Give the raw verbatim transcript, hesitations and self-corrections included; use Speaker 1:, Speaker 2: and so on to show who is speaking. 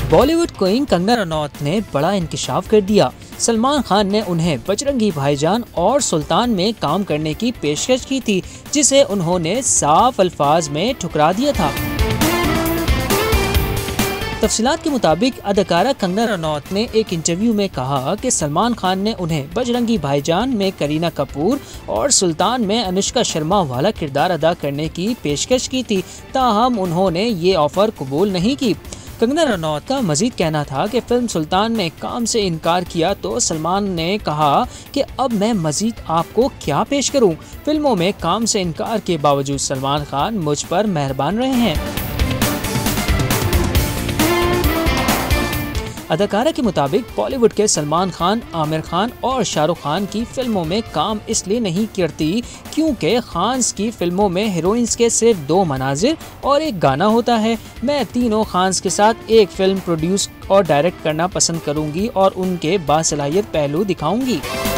Speaker 1: Bollywood queen Kangana Ranaut ने बड़ा इंकशाफ कर दिया। सलमान खान ने उन्हें बजरंगी भाईजान और सुल्तान में काम करने की पेशकश की थी, जिसे उन्होंने साफ अल्फाज में ठुकरा दिया था। तफसीलात के मुताबिक अदाकारा कंगना रनौत ने एक इंटरव्यू में कहा कि सलमान खान ने उन्हें बजरंगी भाईजान में करीना कपूर और सुल्तान में अनुष्का शर्मा वाला किरदार अदा करने की पेशकश की थी, ताहम उन्होंने ये ऑफर कबूल नहीं की। कंगना रनौत का मजीद कहना था कि फिल्म सुल्तान में काम से इनकार किया तो सलमान ने कहा कि अब मैं मजीद आपको क्या पेश करूं। फिल्मों में काम से इनकार के बावजूद सलमान खान मुझ पर मेहरबान रहे हैं। अदाकारा के मुताबिक बॉलीवुड के सलमान खान, आमिर खान और शाहरुख खान की फिल्मों में काम इसलिए नहीं करती क्योंकि खान्स की फिल्मों में हीरोइंस के सिर्फ दो मनाजिर और एक गाना होता है। मैं तीनों खान्स के साथ एक फिल्म प्रोड्यूस और डायरेक्ट करना पसंद करूंगी और उनके बासलाहियत पहलू दिखाऊंगी।